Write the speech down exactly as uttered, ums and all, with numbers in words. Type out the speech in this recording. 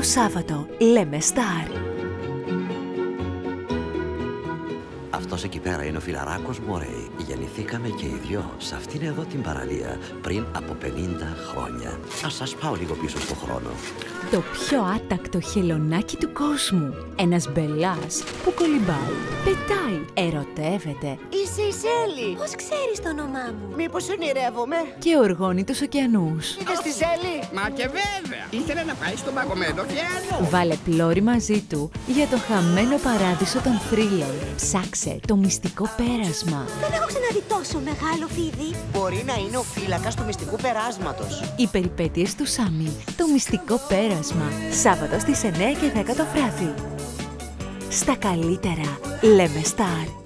Σάββατο, λέμε Σταρ. Αυτός εκεί πέρα είναι ο φιλαράκος μου, Ρέι. Γεννηθήκαμε και οι δυο σε αυτήν εδώ την παραλία πριν από πενήντα χρόνια. Ας σας πάω λίγο πίσω στο χρόνο. Το πιο άτακτο χελωνάκι του κόσμου. Ένας μπελάς που κολυμπάει, πετάει, ερωτεύεται Είσαι η Σέλη. Πώς ξέρεις το όνομά μου? Μήπως ονειρεύομαι? και οργώνει τους ωκεανούς. Είδες τη Σέλη? Μα και βέβαια! Ήθελε να πάει στον παγωμένο ωκεανό. Βάλε πλώρη μαζί του για το χαμένο παράδεισο των θρύλων. Ψάξε το μυστικό πέρασμα. Δεν έχω ξαναδεί τόσο μεγάλο φίδι. Μπορεί να είναι ο φύλακας του μυστικού περάσματος. Οι περιπέτειες του Σάμι. Το μυστικό πέρασμα. Σάββατο στις εννιά και δέκα το βράδυ. Στα καλύτερα, λέμε Σταρ.